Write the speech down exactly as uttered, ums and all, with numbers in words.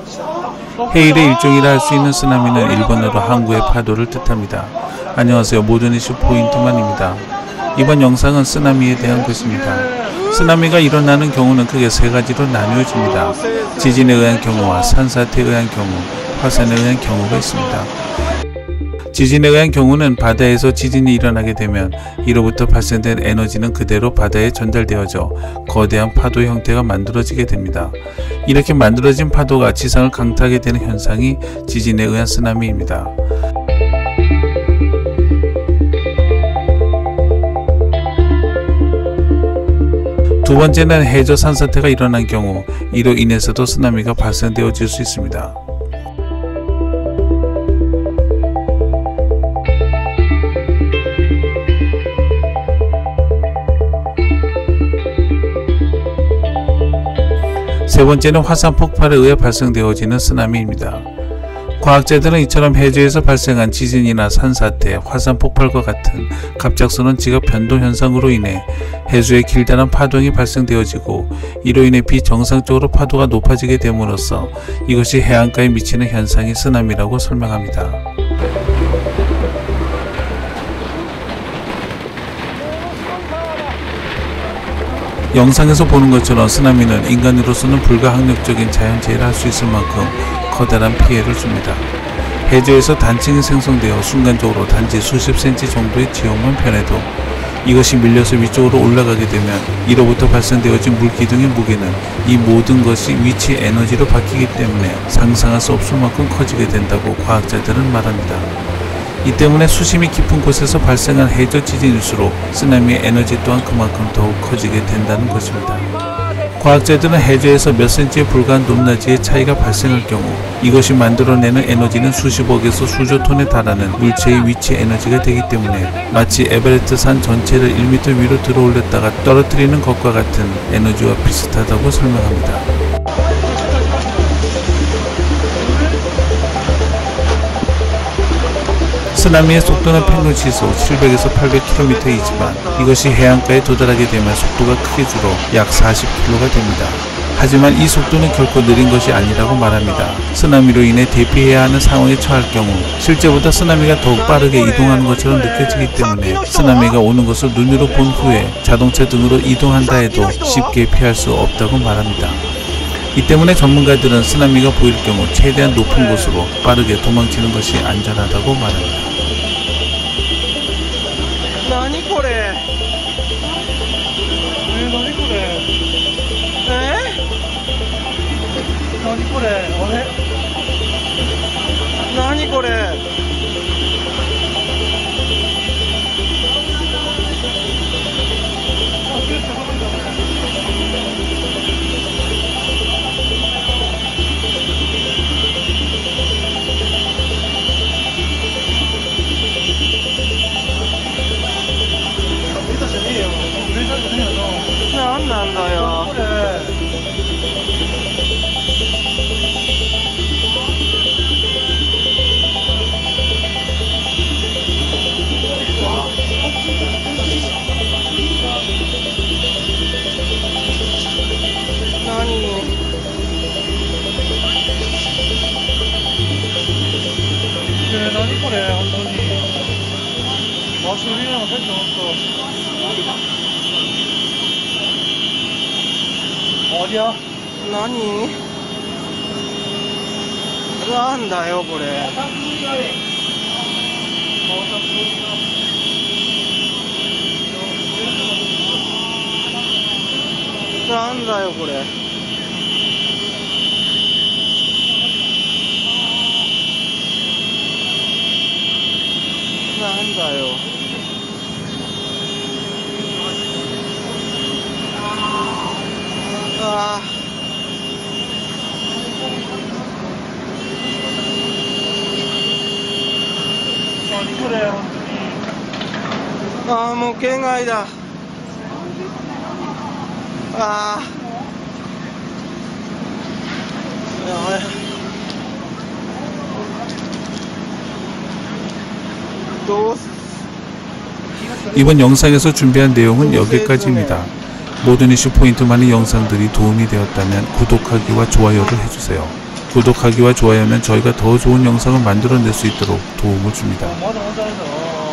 해일의 일종이라 할 수 있는 쓰나미는 일본어로 항구의 파도를 뜻합니다. 안녕하세요. 모든 이슈 포인트만입니다. 이번 영상은 쓰나미에 대한 것입니다. 쓰나미가 일어나는 경우는 크게 세 가지로 나뉘어집니다. 지진에 의한 경우와 산사태에 의한 경우, 화산에 의한 경우가 있습니다. 지진에 의한 경우는 바다에서 지진이 일어나게 되면 이로부터 발생된 에너지는 그대로 바다에 전달되어져 거대한 파도 형태가 만들어지게 됩니다. 이렇게 만들어진 파도가 지상을 강타하게 되는 현상이 지진에 의한 쓰나미입니다. 두 번째는 해저 산사태가 일어난 경우, 이로 인해서도 쓰나미가 발생되어질 수 있습니다. 세 번째는 화산 폭발에 의해 발생되어지는 쓰나미입니다. 과학자들은 이처럼 해저에서 발생한 지진이나 산사태, 화산 폭발과 같은 갑작스러운 지각 변동 현상으로 인해 해수에 길다란 파동이 발생되어지고 이로 인해 비정상적으로 파도가 높아지게 됨으로써 이것이 해안가에 미치는 현상이 쓰나미라고 설명합니다. 영상에서 보는 것처럼 쓰나미는 인간으로서는 불가항력적인 자연재해를 할 수 있을 만큼 커다란 피해를 줍니다. 해저에서 단층이 생성되어 순간적으로 단지 수십 센티 정도의 지형만 변해도 이것이 밀려서 위쪽으로 올라가게 되면 이로부터 발생되어진 물기둥의 무게는 이 모든 것이 위치 에너지로 바뀌기 때문에 상상할 수 없을 만큼 커지게 된다고 과학자들은 말합니다. 이 때문에 수심이 깊은 곳에서 발생한 해저 지진일수록 쓰나미의 에너지 또한 그만큼 더욱 커지게 된다는 것입니다. 과학자들은 해저에서 몇 센치에 불과한 높낮이의 차이가 발생할 경우 이것이 만들어내는 에너지는 수십억에서 수조 톤에 달하는 물체의 위치 에너지가 되기 때문에 마치 에베레스트 산 전체를 일 미터 위로 들어올렸다가 떨어뜨리는 것과 같은 에너지와 비슷하다고 설명합니다. 쓰나미의 속도는 평균 시속 칠백에서 팔백 킬로미터이지만 이것이 해안가에 도달하게 되면 속도가 크게 줄어 약 사십 킬로미터가 됩니다. 하지만 이 속도는 결코 느린 것이 아니라고 말합니다. 쓰나미로 인해 대피해야 하는 상황에 처할 경우 실제보다 쓰나미가 더욱 빠르게 이동하는 것처럼 느껴지기 때문에 쓰나미가 오는 것을 눈으로 본 후에 자동차 등으로 이동한다 해도 쉽게 피할 수 없다고 말합니다. 이 때문에 전문가들은 쓰나미가 보일 경우 최대한 높은 곳으로 빠르게 도망치는 것이 안전하다고 말합니다. 何これえー、何これえー、何これあれ何これ何なんだよこれ何えー、何これ本当に場所見るのが入ってますかありゃ何なんだよこれなんだよこれなんだよあー何これ本当にああもう県外だあああれ 이번 영상에서 준비한 내용은 여기까지입니다. 모든 이슈 포인트만의 영상들이 도움이 되었다면 구독하기와 좋아요를 해주세요. 구독하기와 좋아요는 저희가 더 좋은 영상을 만들어낼 수 있도록 도움을 줍니다. 맞아, 맞아, 맞아.